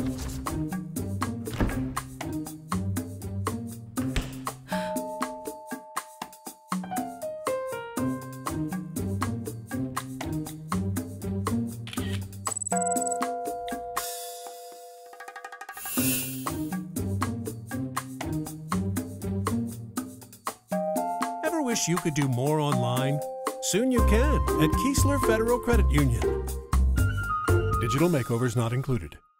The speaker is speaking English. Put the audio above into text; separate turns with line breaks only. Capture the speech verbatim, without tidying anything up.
Ever wish you could do more online? Soon you can at Keesler Federal Credit Union. Digital makeovers not included.